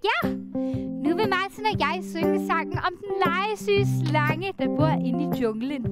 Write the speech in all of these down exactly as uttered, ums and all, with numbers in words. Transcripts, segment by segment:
Ja, nu vil Martin og jeg synge sangen om den legesyge slange, der bor inde i junglen.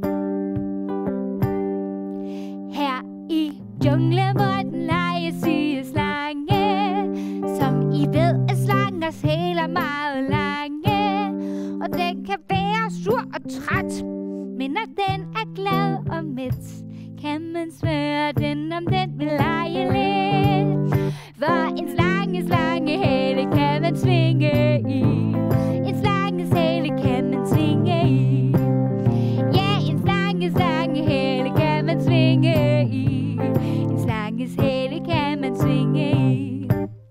Her i junglen bor den legesyge slange, som I ved, at slangers hæler meget lange. Og den kan være sur og træt, men når den er glad og mæt, kan man spørge den, om den vil lege lidt. For en slange, slangehale kan man svinge i. En slanges hale kan man svinge i. Ja, en slange, slangehale kan man svinge i. En slanges hale kan man svinge i.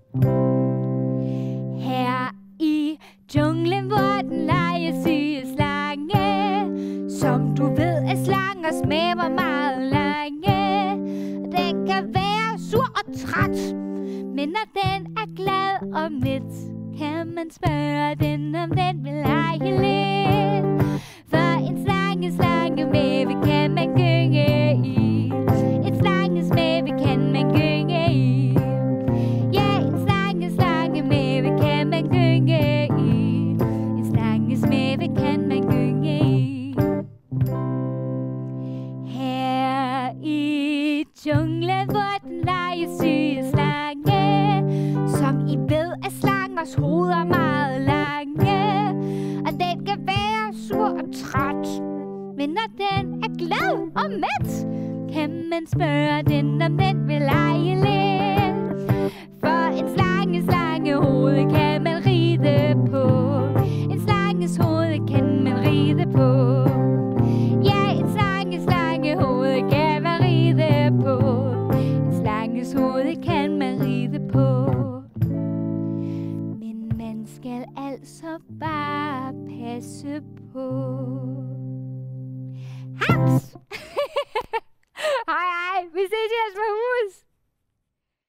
Her i junglen bor den legesyge slange, som du ved, at slanger smager meget lange. Den kan være sur og træt, men når den er glad og mæt, kan man spørge den, om den vil lege lidt. For en slange, slangemæve kan man gynge i. En slanges mæve kan man gynge i. Ja, en slange, slangemæve kan man gynge i. En slanges mæve kan man gynge i. Her i junglen bor den legesyge slange, som I ved, at slangers hoveder er meget lange. Og den kan være sur og træt, men når den er glad og mæt, kan man spørge den, om den vil lege lidt. For en slange, slangehoved kan man ride på. En slanges hoved kan man ride på. Ja, en slange, slangehoved kan man ride på. En slanges hoved kan man ride på. Men man skal altså bare passe på.